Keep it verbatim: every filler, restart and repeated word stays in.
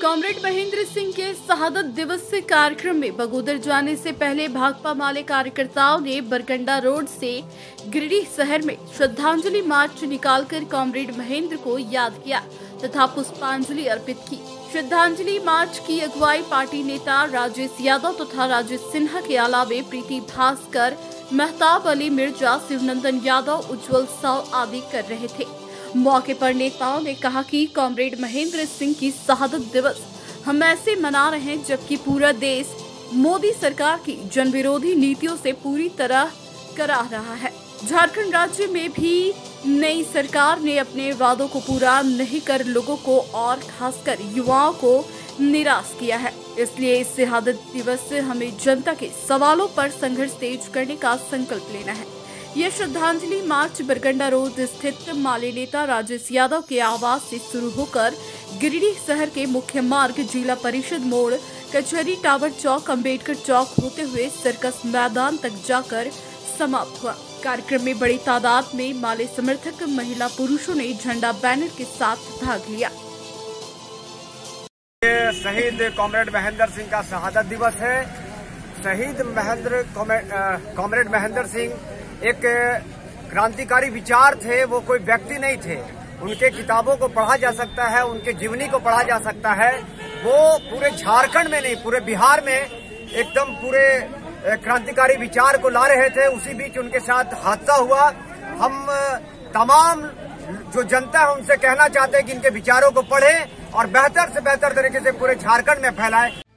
Comrade Mahendra Singh के शहादत दिवस से कार्यक्रम में बगोदर जाने से पहले भाकपा माले कार्यकर्ताओं ने बरकंडा रोड से गिरिडीह शहर में श्रद्धांजलि मार्च निकालकर कॉमरेड महेंद्र को याद किया तथा पुष्पांजलि अर्पित की। श्रद्धांजलि मार्च की अगुवाई पार्टी नेता राजेश यादव तथा राजेश सिन्हा के अलावे प्रीति भास्कर, मेहताब अली मिर्जा, शिवनंदन यादव, उज्जवल साव आदि कर रहे थे। मौके पर नेताओं ने कहा कि कॉमरेड महेंद्र सिंह की शहादत दिवस हम ऐसे मना रहे हैं जबकि पूरा देश मोदी सरकार की जनविरोधी नीतियों से पूरी तरह कराह रहा है। झारखंड राज्य में भी नई सरकार ने अपने वादों को पूरा नहीं कर लोगों को और खासकर युवाओं को निराश किया है। इसलिए इस शहादत दिवस से हमें जनता के सवालों पर संघर्ष तेज करने का संकल्प लेना है। यह श्रद्धांजलि मार्च बरकंडा रोड स्थित माले नेता राजेश यादव के आवास से शुरू होकर गिरिडीह शहर के मुख्य मार्ग, जिला परिषद मोड़, कचहरी टावर चौक, अम्बेडकर चौक होते हुए सर्कस मैदान तक जाकर समाप्त हुआ। कार्यक्रम में बड़ी तादाद में माले समर्थक महिला पुरुषों ने झंडा बैनर के साथ भाग लिया। शहीद कॉमरेड महेंद्र सिंह का शहादत दिवस है। शहीद महेंद्र कॉमरेड महेंद्र सिंह एक क्रांतिकारी विचार थे, वो कोई व्यक्ति नहीं थे। उनके किताबों को पढ़ा जा सकता है, उनके जीवनी को पढ़ा जा सकता है। वो पूरे झारखंड में नहीं, पूरे बिहार में एकदम पूरे क्रांतिकारी विचार को ला रहे थे। उसी बीच उनके साथ हादसा हुआ। हम तमाम जो जनता है उनसे कहना चाहते हैं कि इनके विचारों को पढ़ें और बेहतर से बेहतर तरीके से पूरे झारखंड में फैलाएं।